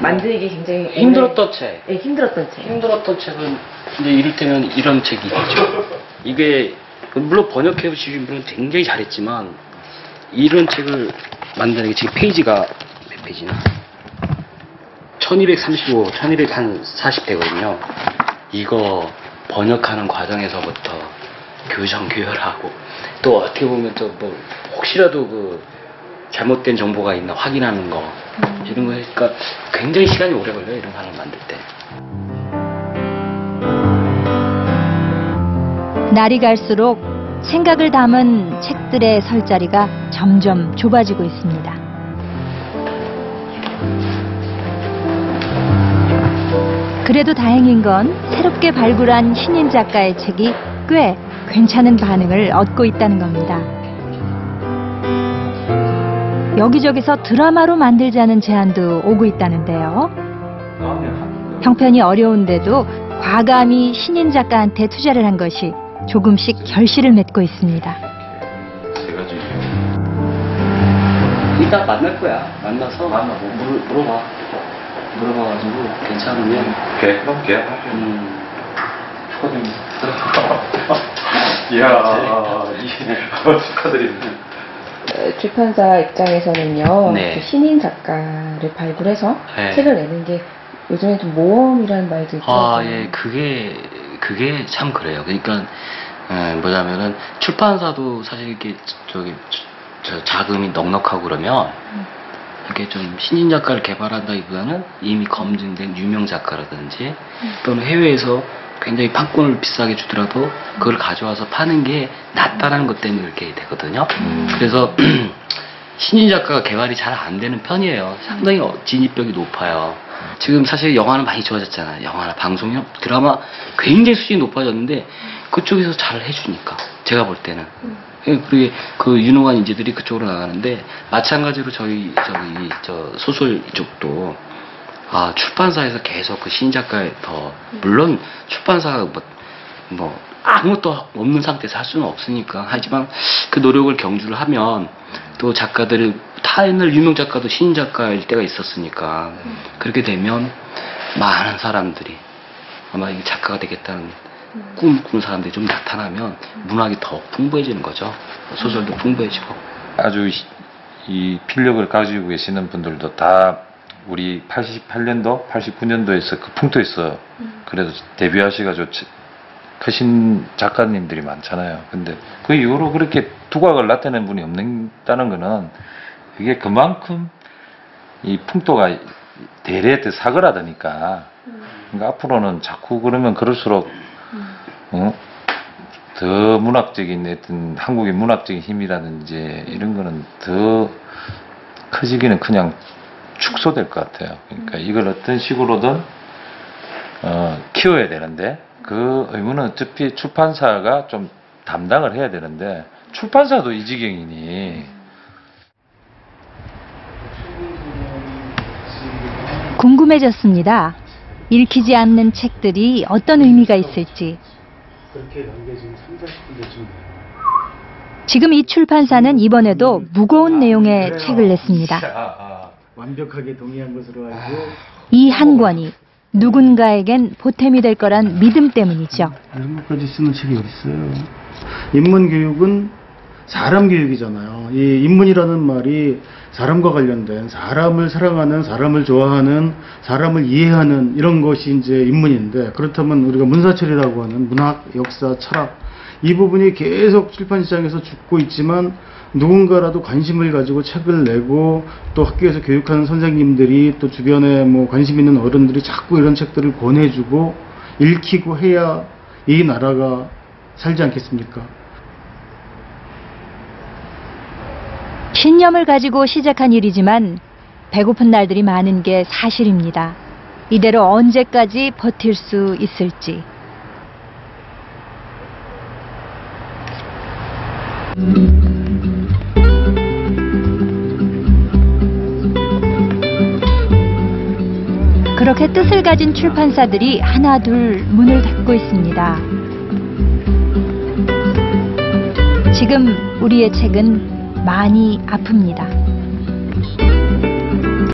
만들기 굉장히 힘들었던 책. 네, 힘들었던 책. 힘들었던 책은 이제 이를테면 이런 책이 있죠. 이게 물론 번역해 주신 분은 굉장히 잘했지만 이런 책을 만드는 게 지금 페이지가 몇 페이지나? 1235, 1240대거든요. 이거 번역하는 과정에서부터 교정교열하고 또 어떻게 보면 또 뭐 혹시라도 그 잘못된 정보가 있나 확인하는 거 이런 거 하니까 굉장히 시간이 오래 걸려요. 이런 거 하나 만들 때. 날이 갈수록 생각을 담은 책들의 설 자리가 점점 좁아지고 있습니다. 그래도 다행인 건 새롭게 발굴한 신인 작가의 책이 꽤 괜찮은 반응을 얻고 있다는 겁니다. 여기저기서 드라마로 만들자는 제안도 오고 있다는데요. 형편이 어려운데도 과감히 신인 작가한테 투자를 한 것이 조금씩 결실을 맺고 있습니다. 이따 만날 거야. 만나서 물어봐가지고 괜찮으면 그럼 계약하죠. 이야, 축하드립니다. 출판사 입장에서는요, 네. 그 신인 작가를 발굴해서 네. 책을 내는 게 요즘에 좀 모험이라는 말도 있고. 예, 그게 참 그래요. 그러니까 뭐냐면은 출판사도 사실 이렇게 자금이 넉넉하고 그러면 이게 좀 신인 작가를 개발한다기보다는 이미 검증된 유명 작가라든지 또는 해외에서 굉장히 판권을 비싸게 주더라도 그걸 가져와서 파는 게 낫다라는 것 때문에 그렇게 되거든요. 그래서 신인 작가가 개발이 잘 안 되는 편이에요. 상당히 진입벽이 높아요. 지금 사실 영화는 많이 좋아졌잖아요. 영화나 방송이나 드라마 굉장히 수준이 높아졌는데 그쪽에서 잘 해주니까 제가 볼 때는 그리고 그 유능한 인재들이 그쪽으로 나가는데 마찬가지로 저 소설 이쪽도 출판사에서 계속 그 신작가에 물론 출판사가 뭐 아무것도 없는 상태에서 할 수는 없으니까 하지만 그 노력을 경주를 하면 또 작가들이 다 옛날 유명 작가도 신인 작가일 때가 있었으니까 그렇게 되면 많은 사람들이 아마 이 작가가 되겠다는 꿈 꾸는 사람들이 좀 나타나면 문학이 더 풍부해지는 거죠. 소설도 풍부해지고. 아주 이 필력을 가지고 계시는 분들도 다 우리 88년도, 89년도에서 그 풍토에서 그래도 데뷔하시가지고 크신 작가님들이 많잖아요. 근데 그 이후로 그렇게 두각을 나타내는 분이 없다는 거는 그게 그만큼 이 풍토가 대래 더 사그라드니까 그러니까 앞으로는 자꾸 그러면 그럴수록 더 문학적인 어떤 한국의 문학적인 힘이라든지 이런 거는 더 커지기는 그냥 축소될 것 같아요. 그러니까 이걸 어떤 식으로든 키워야 되는데 그 의무는 어차피 출판사가 좀 담당을 해야 되는데 출판사도 이 지경이니. 궁금해졌습니다. 읽히지 않는 책들이 어떤 의미가 있을지. 지금 이 출판사는 이번에도 무거운 내용의 책을 냈습니다. 완벽하게 동의한 것으로 알고 이 한 권이 누군가에겐 보탬이 될 거란 믿음 때문이죠. 이런 것까지 쓰는 책이 어디 있어요? 인문교육은 사람 교육이잖아요. 이 인문이라는 말이 사람과 관련된 사람을 사랑하는, 사람을 좋아하는, 사람을 이해하는 이런 것이 이제 인문인데 그렇다면 우리가 문사철이라고 하는 문학, 역사, 철학 이 부분이 계속 출판 시장에서 죽고 있지만 누군가라도 관심을 가지고 책을 내고 또 학교에서 교육하는 선생님들이 또 주변에 뭐 관심 있는 어른들이 자꾸 이런 책들을 권해주고 읽히고 해야 이 나라가 살지 않겠습니까? 신념을 가지고 시작한 일이지만 배고픈 날들이 많은 게 사실입니다. 이대로 언제까지 버틸 수 있을지. 그렇게 뜻을 가진 출판사들이 하나둘 문을 닫고 있습니다. 지금 우리의 책은 많이 아픕니다.